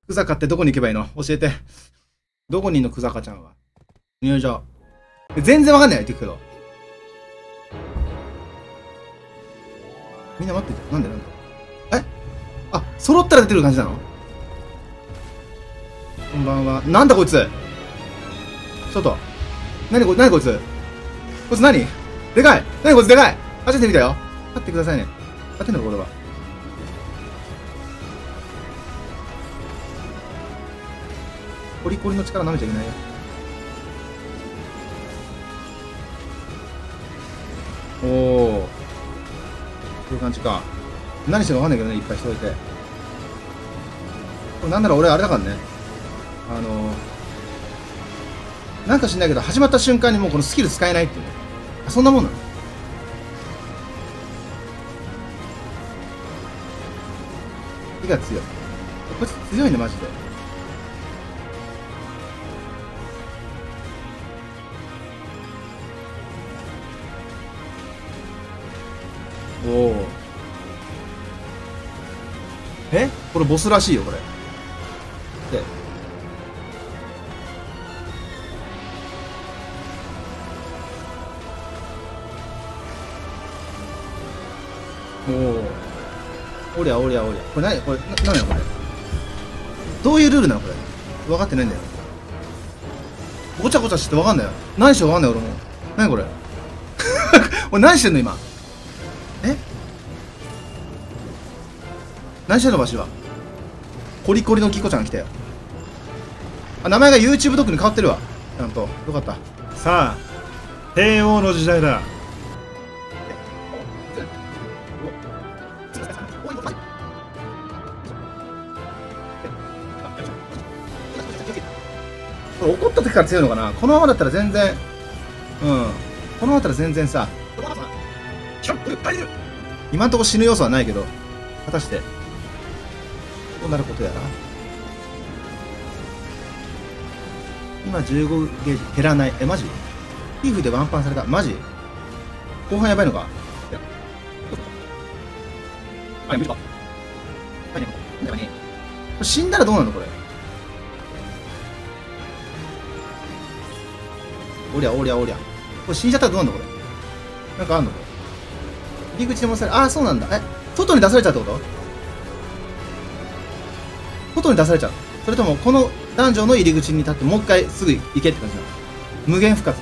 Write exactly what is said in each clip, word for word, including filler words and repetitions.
クザカってどこに行けばいいの？教えて。どこにいんのクザカちゃんは。よいしょ。全然わかんないよ、言ってくけど。みんな待ってて。なんでなんでえあ、揃ったら出てる感じなの？こんばんは。なんだこいつちょっと。なにこ、なにこいつこいつ何でかいなにこいつでかい初めて見たよ。立ってくださいね。立ってんのか、これは。コリコリの力舐めちゃいけないよ。おお。こういう感じか。何してるかわかんないけどね、いっぱい人いて。これなんなら俺あれだからね。あのー、なんか知んないけど、始まった瞬間にもうこのスキル使えないっていうね。あ、そんなもんなの？火が強い。こいつ強いね、マジで。おお。えこれボスらしいよ、これ。で。おお。おりゃおりゃおりゃ。これ何これ、な、何やこれ。どういうルールなのこれ。分かってないんだよ。ごちゃごちゃして分かんないよ。何して分かんない俺もう。何これ。俺何してんの今。え何してんのわしは。コリコリのキコちゃんが来たよ。あ、名前が YouTube ドックに変わってるわ。ちゃんと。よかった。 さあ、帝王の時代だ。 これ怒った時から強いのかな。このままだったら全然、うん。このままだったら全然さ、今んとこ死ぬ要素はないけど、果たして、どうなることやら。今じゅうごゲージ減らない。え、マジ皮膚でワンパンされた。マジ後半やばいのか。あ、無理か。これ死んだらどうなのこれ。おりゃおりゃおりゃ。これ死んじゃったらどうなんだこれ。なんかあんのこれ。入り口でもされ、ああ、そうなんだ。え、外に出されちゃうってこと？外に出されちゃう。それとも、このダンジョンの入り口に立って、もう一回すぐ行けって感じなの？無限復活。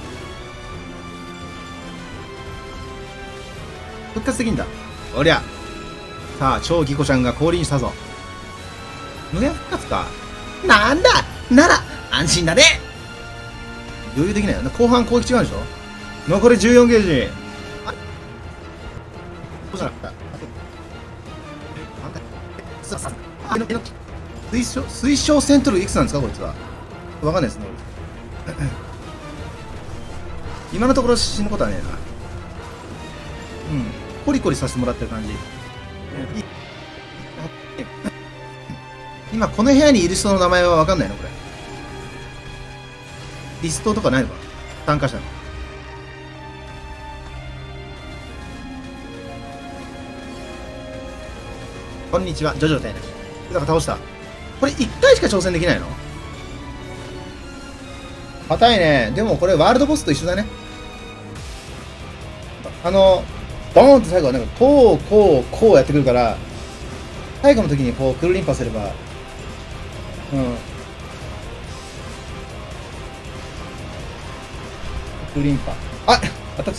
復活できんだ。おりゃ。さあ、超ギコちゃんが降臨したぞ。無限復活か。なんだなら、安心だね。余裕できないよ。後半攻撃違うでしょ。残りじゅうよんゲージ。あれそうじゃなかった。推奨推奨戦闘力いくつなんですかこいつは。わかんないですね。今のところ死ぬことはねえな。うん。コリコリさせてもらってる感じ。今この部屋にいる人の名前はわかんないのこれ。リストとかないのかな参加者の。こんにちは、ジョジョ隊員。だから倒した。これいっかいしか挑戦できないの？硬いね。でもこれワールドボスと一緒だね。あの、ボーンって最後はなんかこう、こう、こうやってくるから、最後の時にこう、クルリンパすれば、うん。クルリンパ。あっ当たっちゃった。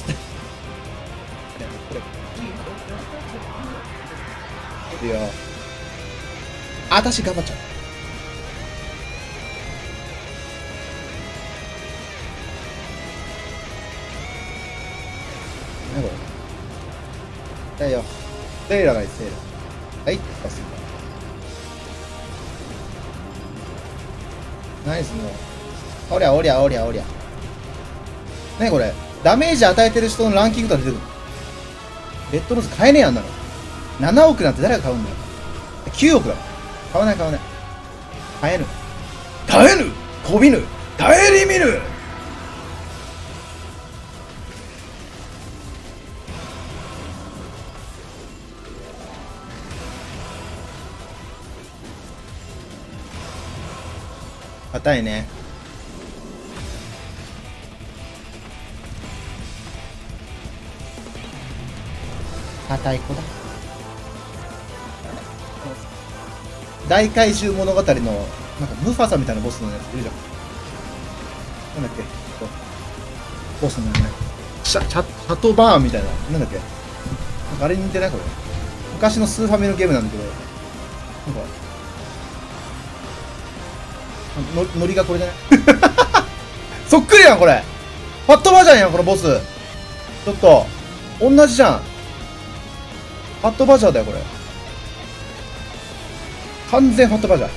いいよ。あたし頑張っちゃう。何これ。だよ。セーラーがいい、セーラー。はい、パス。ナイスもう。おりゃおりゃおりゃおりゃ。何これ。ダメージ与えてる人のランキングとか出てくる。レッドローズ買えねえやんなの。ななおくなんて誰が買うんだよ。きゅうおくだ。買わない買わない。買えぬ。買えぬこびぬ耐えり見ぬ。 硬いね。硬い子だ。大怪獣物語のなんかムファサみたいなボスのやついるじゃん。なんだっけ、ボスの名前、シャチャチャトバーンみたいな、なんだっけ、なんかあれに似てないこれ。昔のスーファミのゲームなんだけど、なんかのノリがこれじゃないそっくりやんこれ。ファットバージャンやんこのボス。ちょっと同じじゃん。ファットバージャーだよこれ。完全ファットバージャー。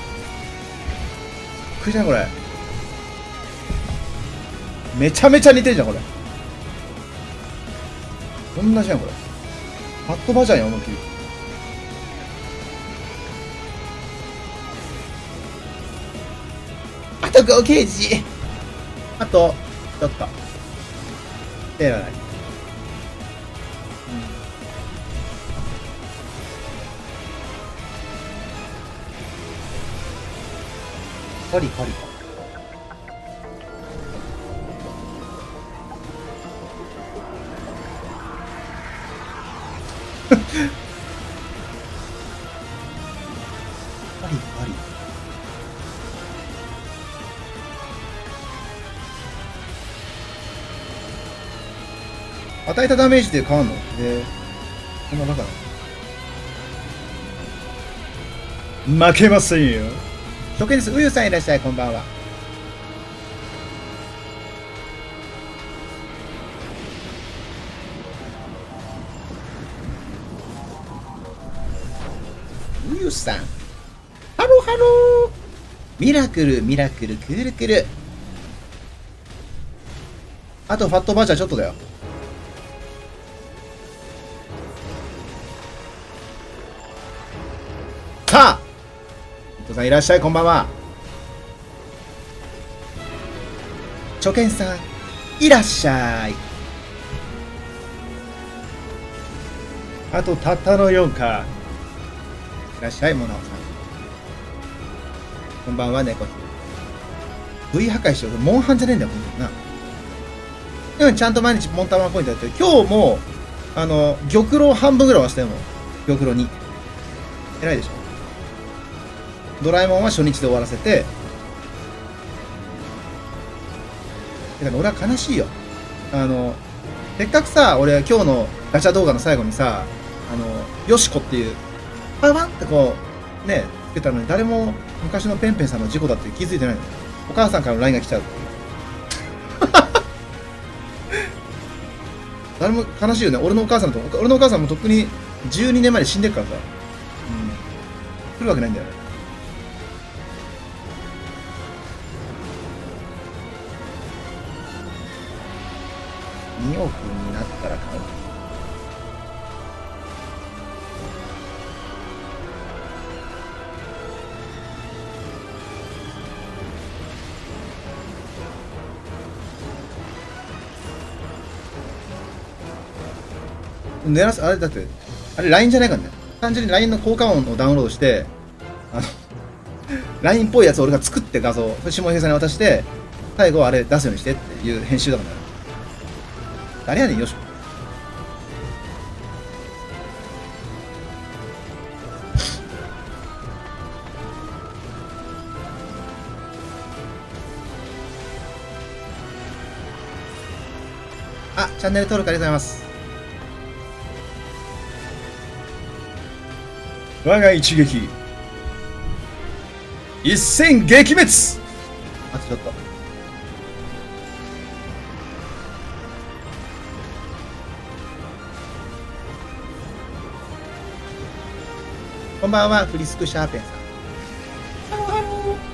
くりじゃんこれ。めちゃめちゃ似てるじゃんこれ。同じじゃんこれ。ファットバージャーやん思いっきり。あとごケージ。あとちょっと手はない。コリコリコ。コリコリ。与えたダメージで変わんの？で、こんなバカな。負けませんよ。初見です。うゆさんいらっしゃい、こんばんは。うゆさん。ハローハロー。ミラクル、ミラクル、クールクル。あとファットバージャーちょっとだよ。さあ伊藤さんいらっしゃい、こんばんは。初見さんいらっしゃい。あとたったのよんか。いらっしゃい、モナオさん。こんばんは、猫。V 破壊しよう。モンハンじゃねえんだよ、ほんとにな。うん、ちゃんと毎日モンタマンポイントやってる。今日も、あの、玉露半分ぐらいはしたよ、もう。玉露に。偉いでしょ。ドラえもんは初日で終わらせて、だから俺は悲しいよ。あの、せっかくさ、俺今日のガチャ動画の最後にさ、あの、よしこっていう、パワンってこう、ね、つけたのに誰も昔のペンペンさんの事故だって気づいてないの。お母さんからの ライン が来ちゃうっていう。誰も悲しいよね。俺のお母さんと、俺のお母さんもとっくにじゅうにねんまえで死んでるからさ。うん。来るわけないんだよね。におくになったら買う。狙す、あれだって、あれ ライン じゃないからね。単純に ライン の効果音をダウンロードして、あの、ライン っぽいやつを俺が作って画像、それ下平さんに渡して、最後あれ出すようにしてっていう編集だからね。誰やねん、よしこ。あ、チャンネル登録ありがとうございます。我が一撃一戦撃滅。あとちょっと。こんばんは、フリスクシャーペンさん。ハローハロ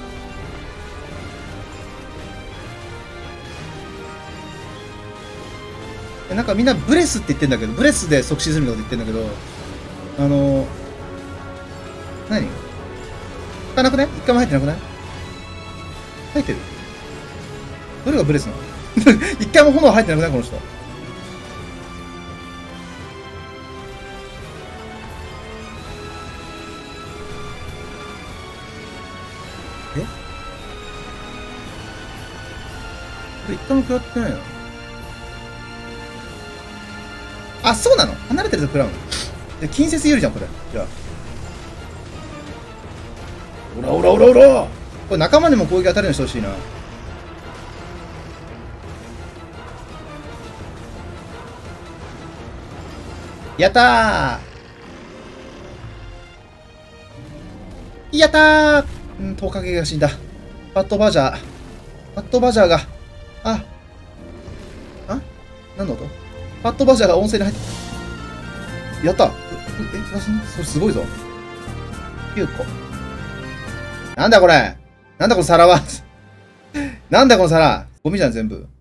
ー。なんかみんなブレスって言ってんだけど、ブレスで即死するみたいなこと言ってんだけど、あのー、何？開かなくない？一回も入ってなくない？入ってる？どれがブレスなの？一回も炎入ってなくないこの人。え？ れ一回も食らってないな。あ、そうなの？離れてると食らうの？で、近接有利じゃん、これ。じゃあ。おらおらおらおらこれ仲間にも攻撃当たるようにしてほしいな。やったーやったーうん、トカゲが死んだ。パットバジャー。パットバジャーが、あ、あ何の音？パットバジャーが温泉に入って、やったえ、プラスにそれすごいぞ。きゅうこ。なんだこれなんだこの皿はなんだこの皿ゴミじゃん、全部。